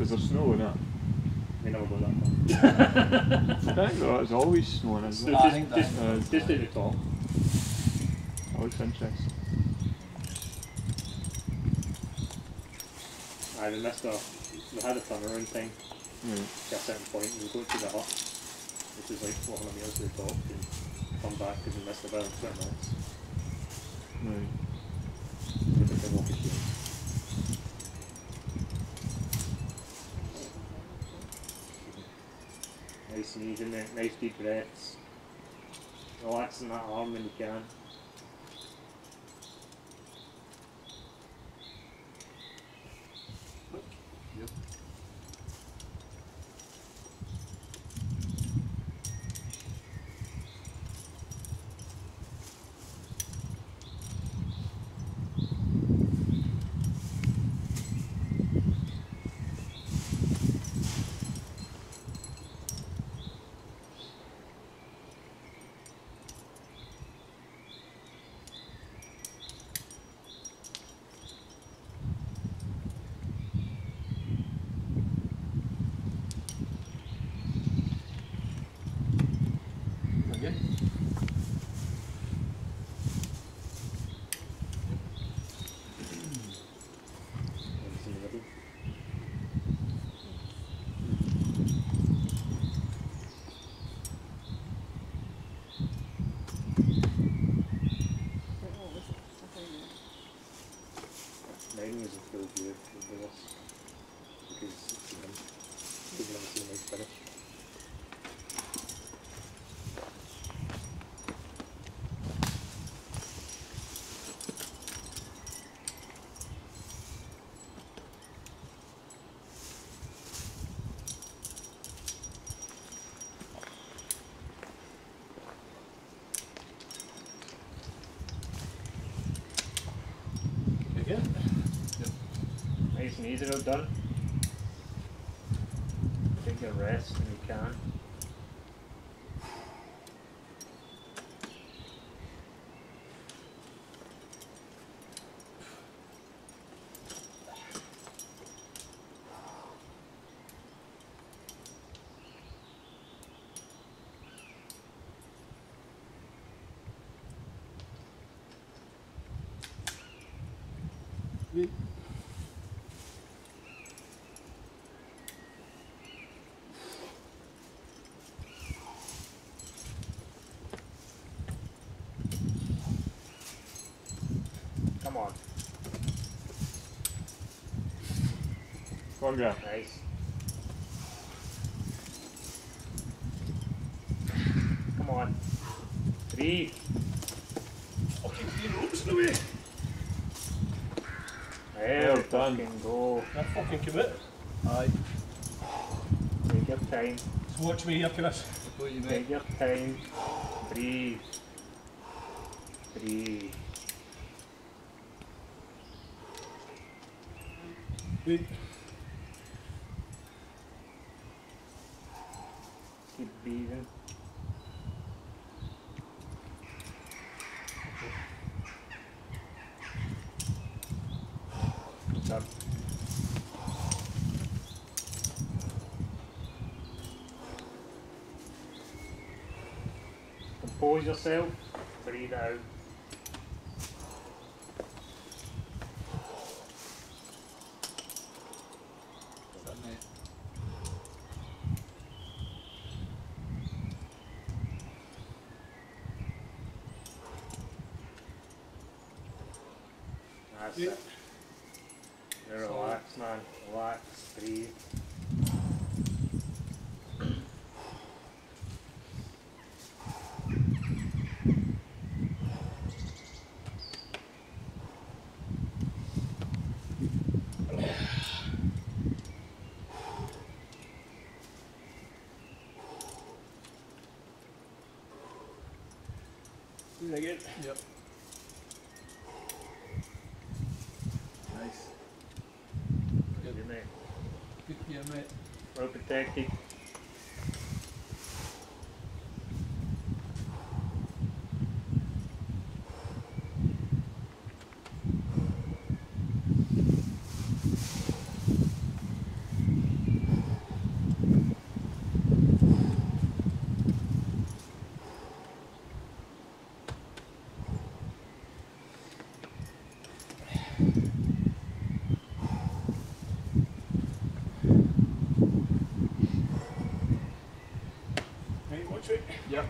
Is there snow in it? We never go that far. I think there's always snow in it. So Isn't it? just at the top. That looks interesting. We missed we had a turnaround time Right. to a certain point. We go to the hut, which is like 400 metres to the top, and come back because we missed about 20 minutes. Right. With the walkie shield. Nice and easy, nice deep breaths. Relaxing that arm when you can. Yep. Okay. Nice in the middle. Mine was a full view of this because it's giving them a nice finish. Again? Yep. Nice and easy, all done. Take your rest when you can. Yep. Come on. Go on, Graham. Nice. Come on. Breathe. Fucking few ropes in the way. There we done. fucking go. I fucking commit. Aye. Take your time. So watch me here, Chris. What you Take your time. Breathe. Breathe. Wait. Keep breathing. What's up? Compose yourself. Breathe out. That's Yeah. it. Now relax, man. Relax. Breathe. Do that again. Yep. Nice. Good, mate. Good gear, mate. Well protected. Yep.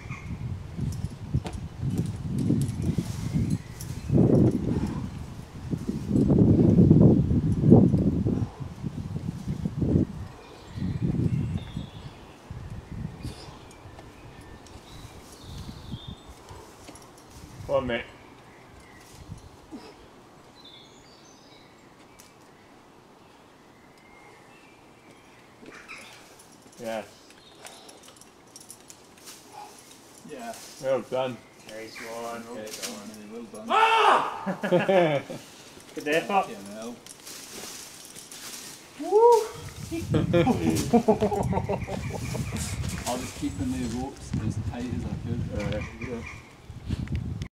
Come on, mate. Yes. Yeah. Well done. Nice one. Okay, well done. Good effort. Yeah, no. I was keeping the ropes as tight as I could. Yeah.